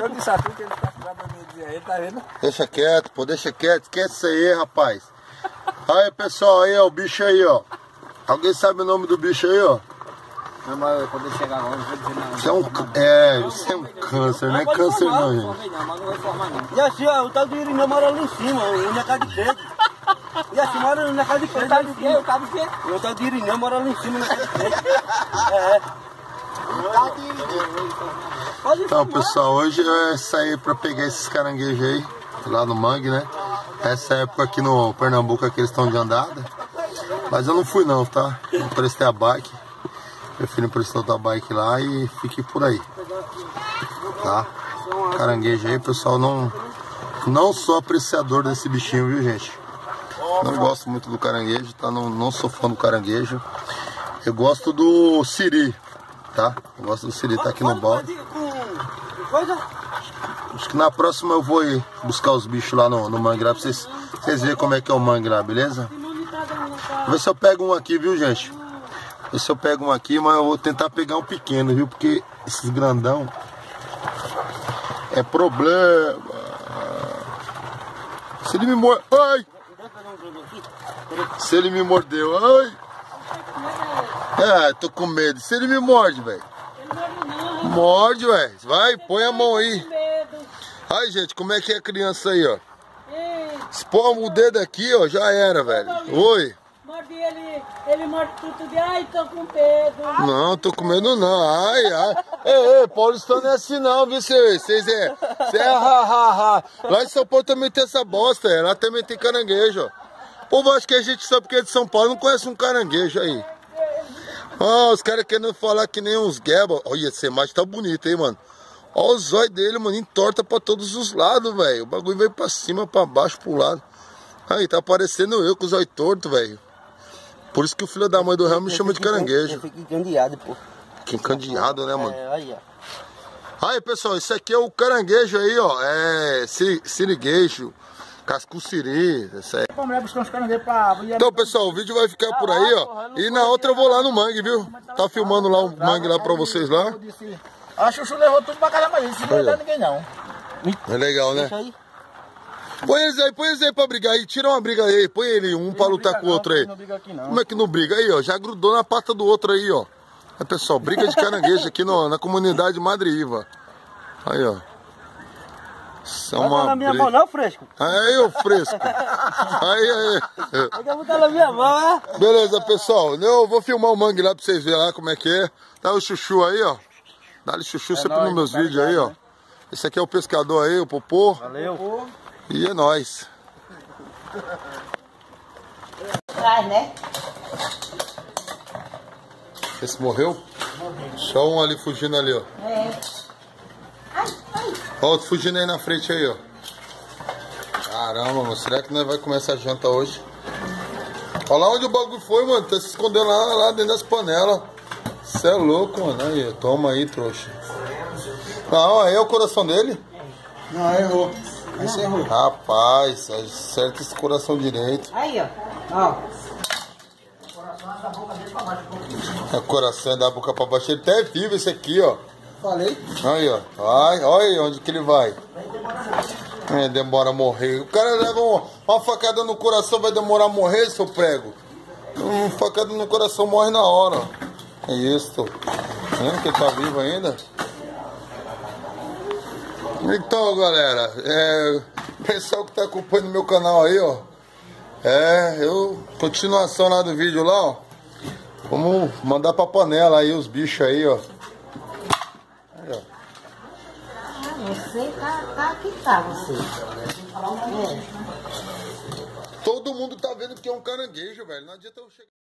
Eu disse a tu que ele tá pra mim dizer aí, tá vendo? Deixa quieto, pô, deixa quieto. Esquece isso aí, rapaz. Aí, pessoal, aí, ó, o bicho aí, ó. Alguém sabe o nome do bicho aí, ó? Não, mas quando ele chegar agora, não vou dizer nada. Isso é um câncer, não é câncer não, gente. E assim, ó, o tal do Irineu mora ali em cima, na casa de Pedro. E assim, mora na casa de Pedro. Tá de quê? Eu tava de quê? O tal do Irineu mora ali em cima, na casa de Pedro. Então, pessoal, hoje eu saí pra pegar esses caranguejos aí, lá no mangue, né? Essa época aqui no Pernambuco que eles estão de andada. Mas eu não fui não, tá? Eu prestei a bike. Prefiro prestar outra bike lá e fiquei por aí. Tá? Caranguejo aí, pessoal, não sou apreciador desse bichinho, viu, gente? Não gosto muito do caranguejo, tá? Não sou fã do caranguejo. Eu gosto do siri, tá? Eu gosto do siri, tá aqui no balde. Acho que na próxima eu vou ir buscar os bichos lá no mangue lá pra vocês verem como é que é o mangue lá, beleza? Vou ver se eu pego um aqui, viu, gente? Ver se eu pego um aqui, mas eu vou tentar pegar um pequeno, viu? Porque esses grandão é problema. Se ele me mordeu, ai! Se ele me mordeu, ai! Tô com medo. Se ele me morde, velho. Morde, velho. Vai, põe a mão aí. Ai, gente, como é que é a criança aí, ó? Se pôr o dedo aqui, ó, já era, velho. Oi. Morde ele morde tudo. Ai, tô com medo. Não, tô com medo não. Ai. Ei, Paulistano não é assim não, viu, vocês é ha. Lá em São Paulo também tem essa bosta, lá também tem caranguejo, ó. O povo acha que a gente sabe porque é de São Paulo, não conhece um caranguejo aí. Os caras querendo falar que nem uns gueba. Olha, essa imagem tá bonita, hein, mano. Olha os olhos dele, mano, entorta pra todos os lados, velho. O bagulho veio pra cima, pra baixo, pro lado. Aí, tá parecendo eu com os olhos tortos, velho. Por isso que o filho da mãe do Real me chama de caranguejo. Fica encandeado, pô. Que encandeado, né, mano? Aí, ó. Aí, pessoal, esse aqui é o caranguejo aí, ó. É siriguejo, cascuciri. Então, pessoal, o vídeo vai ficar por aí, ó. E na outra eu vou lá no mangue, viu? Tá filmando lá o mangue lá pra vocês lá. A Chuchu levou tudo pra casa, mas isso não vai dar ninguém não. É legal, né? Põe eles aí pra brigar aí. Tira uma briga aí. Põe ele um pra lutar com o outro aí. Como é que não briga aí, ó? Já grudou na pata do outro aí, ó. Aí, pessoal, briga de caranguejo aqui na comunidade Madre Iva. Aí, ó. Isso é uma na minha mão não, fresco? Aí, ô fresco. Aí. Eu quero botar na minha mão, né? Beleza, pessoal. Eu vou filmar o mangue lá pra vocês verem lá como é que é. Tá o Chuchu aí, ó. Dá-lhe Chuchu sempre nos meus vídeos aí, ó. Esse aqui é o pescador aí, o Popô. Valeu. E é nóis. Traz, né? Esse morreu? Só um ali fugindo ali, ó. Ó, outro fugindo aí na frente aí, ó. Caramba, mano. Será que nós vai comer essa janta hoje? Olha lá onde o bagulho foi, mano. Tá se escondendo lá dentro das panelas. Você é louco, mano. Aí, toma aí, trouxa. Não, aí é o coração dele? Não, errou. Aí você errou. Rapaz, acerta esse coração direito. Aí, ó. O coração é da boca pra baixo. Ele até é vivo esse aqui, ó. Falei. Aí, ó. Olha aí onde que ele vai. Demora a morrer. O cara leva uma facada no coração, vai demorar a morrer, seu prego? Uma facada no coração morre na hora. É isso. Vendo que ele tá vivo ainda? Então, galera, o pessoal que tá acompanhando meu canal aí, ó. Continuação lá do vídeo lá, ó. Vamos mandar pra panela aí os bichos aí, ó. Aí, ó. Você tá aqui, tá, você. Todo mundo tá vendo que é um caranguejo, velho. Não adianta eu chegar.